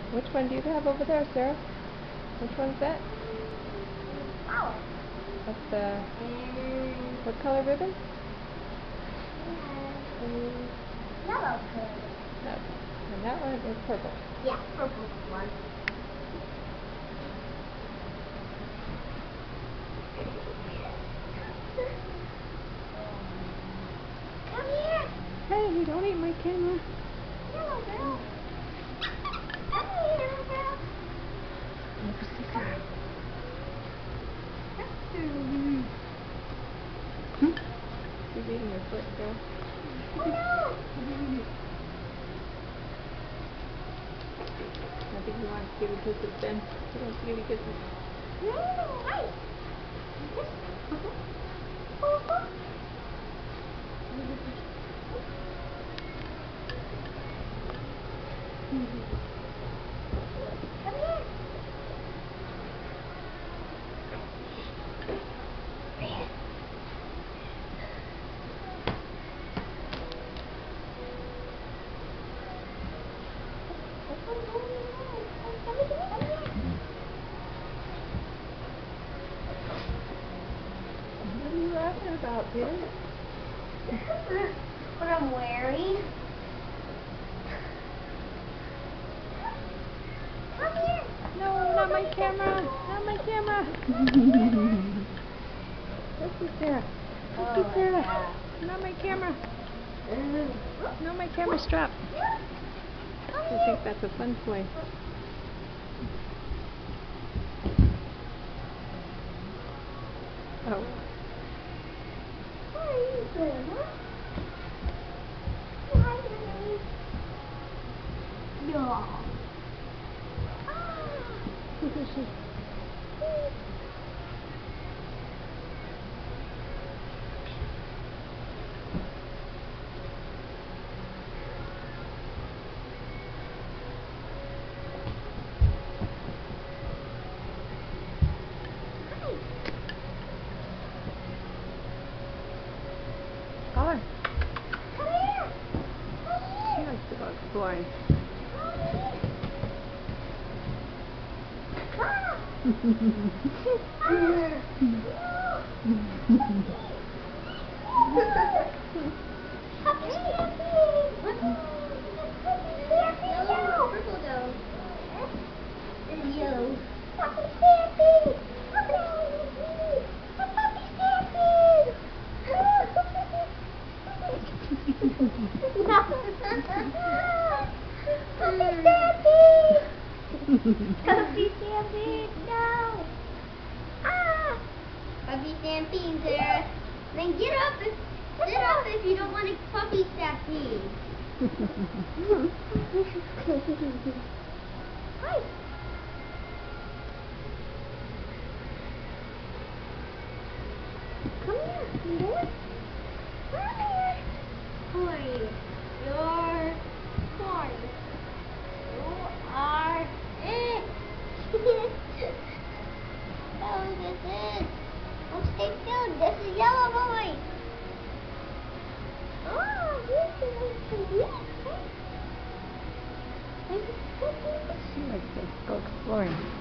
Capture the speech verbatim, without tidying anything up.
Which one do you have over there, Sarah? Which one's that? Flower. That's the... And what color ribbon? yellow color. No. And that one is purple. Yeah, purple one. Come here. Hey, don't eat my camera. Yellow girl. Come here, yellow girl. Never see Sarah. She's eating your foot, Sarah. Oh no! I think he wants to give you kisses, Ben. He wants to give you kisses. No, hi. Come here. What are you laughing about, dear? What I'm wearing. Come here. No, not my camera. Not my camera. This is Sarah. This is Sarah. Not my camera. Not my camera strap. I think that's a fun toy. Oh. What are you doing, huh? Hi, honey. No. Who is she? Call her. Come here. She likes to go exploring. Puppy stampede, no! Ah! Puppy stampede, Sarah. Then get up and sit up if you don't want a puppy stampede. Hi. Come here, you there? Come here. Who are you? You're corn. You are it. Oh, this is. Oh, stay still. This is Yellow Boy. Oh, this is nice. She likes to go exploring.